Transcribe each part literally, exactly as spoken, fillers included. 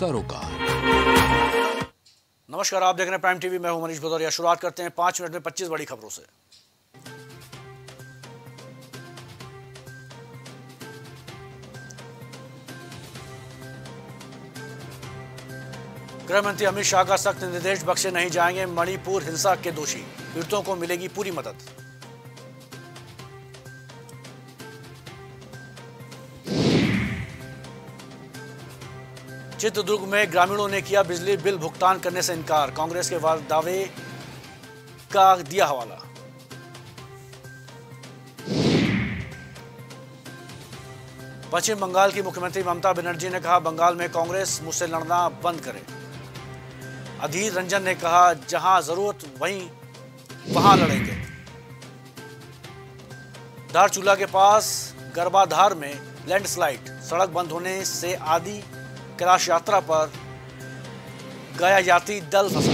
सरोकार। नमस्कार, आप देख रहे हैं प्राइम टीवी। मैं हूं मनीष भदौरिया। शुरुआत करते हैं पांच मिनट में पच्चीस बड़ी खबरों से। गृह मंत्री अमित शाह का सख्त निर्देश, बख्शे नहीं जाएंगे मणिपुर हिंसा के दोषी, पीड़ितों को मिलेगी पूरी मदद। चित्रदुर्ग में ग्रामीणों ने किया बिजली बिल भुगतान करने से इनकार, कांग्रेस के दावे का दिया हवाला। पश्चिम बंगाल की मुख्यमंत्री ममता बनर्जी ने कहा, बंगाल में कांग्रेस मुझसे लड़ना बंद करे। अधीर रंजन ने कहा, जहां जरूरत वहीं वहां लड़ेंगे। धारचूला के पास गर्भाधार में लैंडस्लाइड, सड़क बंद होने से आदि कैलाश यात्रा पर गया यात्री दल फंसा।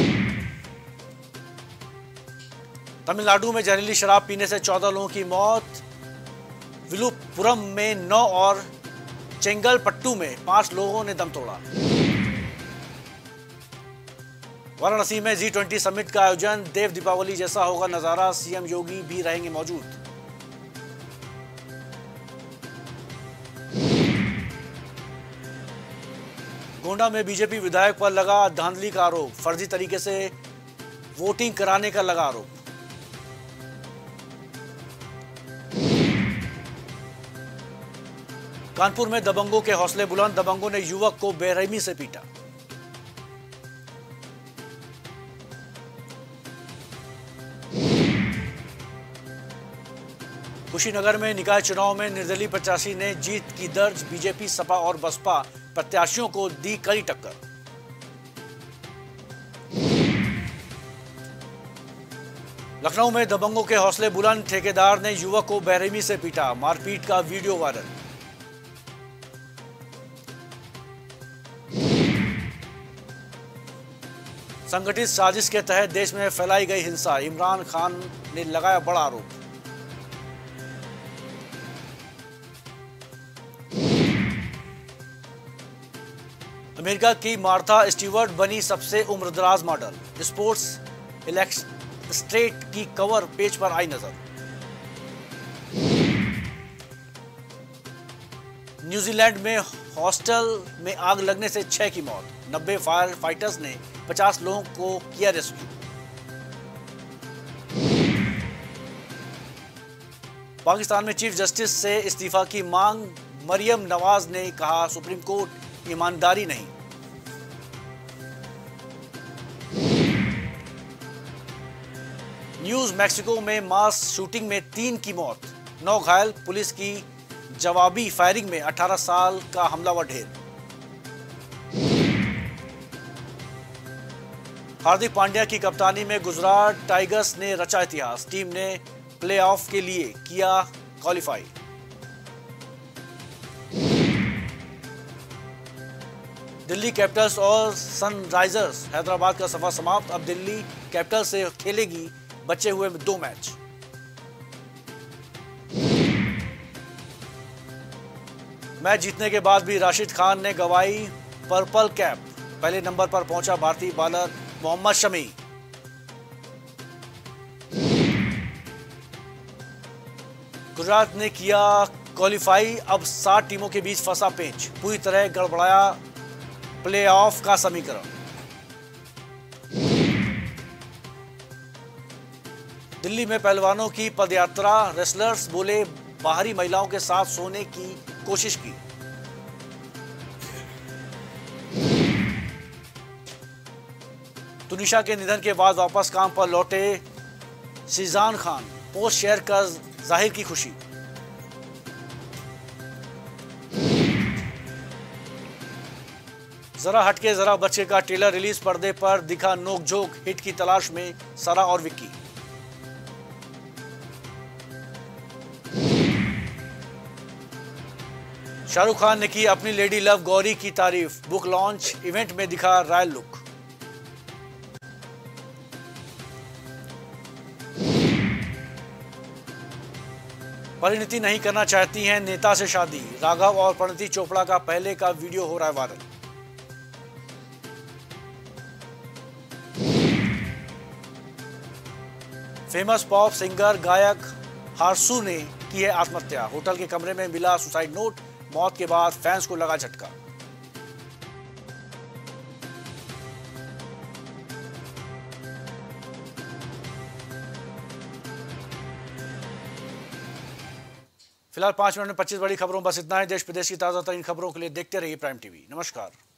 तमिलनाडु में जहरीली शराब पीने से चौदह लोगों की मौत, विलुपुरम में नौ और चेंगलपट्टू में पांच लोगों ने दम तोड़ा। वाराणसी में जी ट्वेंटी समिट का आयोजन, देव दीपावली जैसा होगा नजारा, सीएम योगी भी रहेंगे मौजूद। गोंडा में बीजेपी विधायक पर लगा धांधली का आरोप, फर्जी तरीके से वोटिंग कराने का लगा आरोप। कानपुर में दबंगों के हौसले बुलंद, दबंगों ने युवक को बेरहमी से पीटा। कुशीनगर में निकाय चुनाव में निर्दलीय प्रत्याशी ने जीत की दर्ज, बीजेपी सपा और बसपा प्रत्याशियों को दी कड़ी टक्कर। लखनऊ में दबंगों के हौसले बुलंद, ठेकेदार ने युवक को बेरहमी से पीटा, मारपीट का वीडियो वायरल। संगठित साजिश के तहत देश में फैलाई गई हिंसा, इमरान खान ने लगाया बड़ा आरोप। अमेरिका की मार्था स्टीवर्ट बनी सबसे उम्रदराज मॉडल, स्पोर्ट्स इलस्ट्रेट की कवर पेज पर आई नजर। न्यूजीलैंड में हॉस्टल में आग लगने से छह की मौत, नब्बे फायर फाइटर्स ने पचास लोगों को किया रेस्क्यू। पाकिस्तान में चीफ जस्टिस से इस्तीफा की मांग, मरियम नवाज ने कहा, सुप्रीम कोर्ट ईमानदारी नहीं। न्यूज मैक्सिको में मास शूटिंग में तीन की मौत, नौ घायल, पुलिस की जवाबी फायरिंग में अठारह साल का हमलावर ढेर। हार्दिक पांड्या की कप्तानी में गुजरात टाइगर्स ने रचा इतिहास, टीम ने प्लेऑफ के लिए किया क्वालिफाई। दिल्ली कैपिटल्स और सनराइजर्स हैदराबाद का सफर समाप्त, अब दिल्ली कैपिटल्स से खेलेगी बचे हुए दो मैच। मैच जीतने के बाद भी राशिद खान ने गंवाई पर्पल कैप, पहले नंबर पर पहुंचा भारतीय बॉलर मोहम्मद शमी। गुजरात ने किया क्वालिफाई, अब सात टीमों के बीच फंसा पेंच, पूरी तरह गड़बड़ाया प्लेऑफ का समीकरण। दिल्ली में पहलवानों की पदयात्रा, रेसलर्स बोले बाहरी महिलाओं के साथ सोने की कोशिश की। तुनिशा के निधन के बाद वापस काम पर लौटे शीजान खान, पोस्ट शेयर कर जाहिर की खुशी। जरा हटके जरा बच्चे का ट्रेलर रिलीज, पर्दे पर दिखा नोकझोंक, हिट की तलाश में सारा और विक्की। शाहरुख खान ने की अपनी लेडी लव गौरी की तारीफ, बुक लॉन्च इवेंट में दिखा रॉयल लुक। परिणीति नहीं करना चाहती हैं नेता से शादी, राघव और परिणीति चोपड़ा का पहले का वीडियो हो रहा है वायरल। फेमस पॉप सिंगर गायक हारसू ने की है आत्महत्या। होटल के कमरे में मिला सुसाइड नोट। मौत के बाद फैंस को लगा झटका। फिलहाल पांच मिनट में पच्चीस बड़ी खबरों, बस इतना ही। देश प्रदेश की ताजा तरीन खबरों के लिए देखते रहिए प्राइम टीवी। नमस्कार।